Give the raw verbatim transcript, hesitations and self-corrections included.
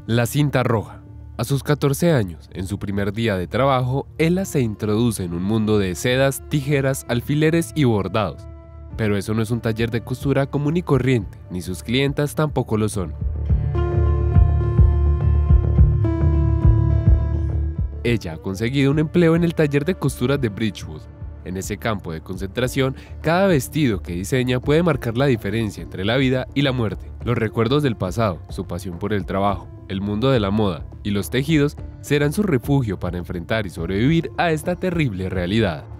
La cinta roja. A sus catorce años, en su primer día de trabajo, Ella se introduce en un mundo de sedas, tijeras, alfileres y bordados. Pero eso no es un taller de costura común y corriente, ni sus clientas tampoco lo son. Ella ha conseguido un empleo en el taller de costura de Bridgewood. En ese campo de concentración, cada vestido que diseña puede marcar la diferencia entre la vida y la muerte. Los recuerdos del pasado, su pasión por el trabajo, el mundo de la moda y los tejidos serán su refugio para enfrentar y sobrevivir a esta terrible realidad.